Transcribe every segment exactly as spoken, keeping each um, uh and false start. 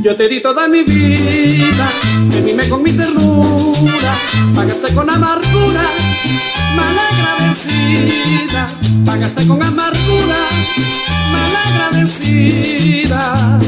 Yo te di toda mi vida, me mimé con mi ternura, pagaste con amargura, malagradecida, pagaste con amargura, malagradecida.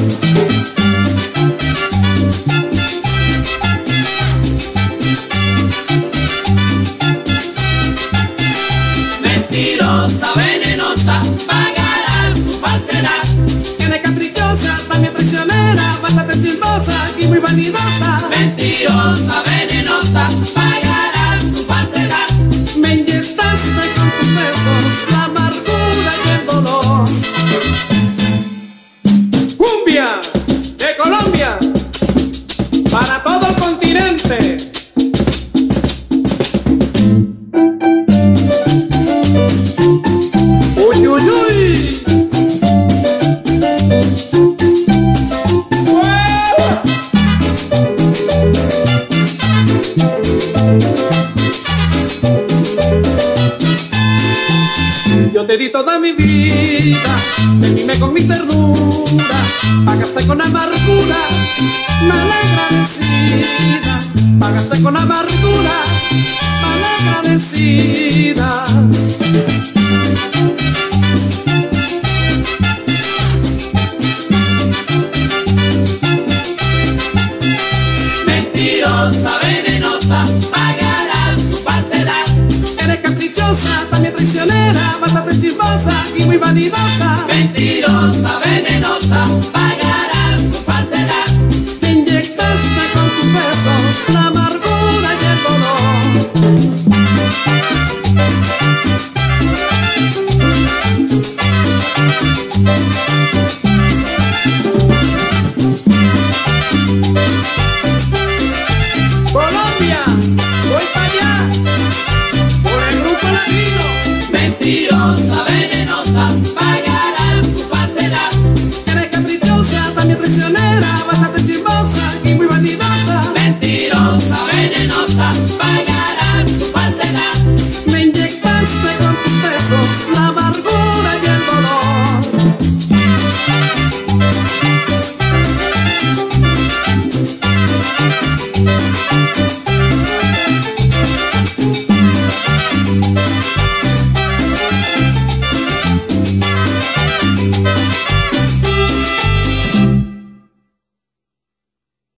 Mentirosa, venenosa, pagarás su falsedad. Eres caprichosa, también traicionera, bastante chismosa y muy vanidosa. Mentirosa, venenosa, pagarás su falsedad. Me inyectaste con tus besos la amargura y el dolor. Cumbia de Colombia para todo el continente. Uy, uy, uy. Yo te di toda mi vida, me mimé con mi ternura, pagaste con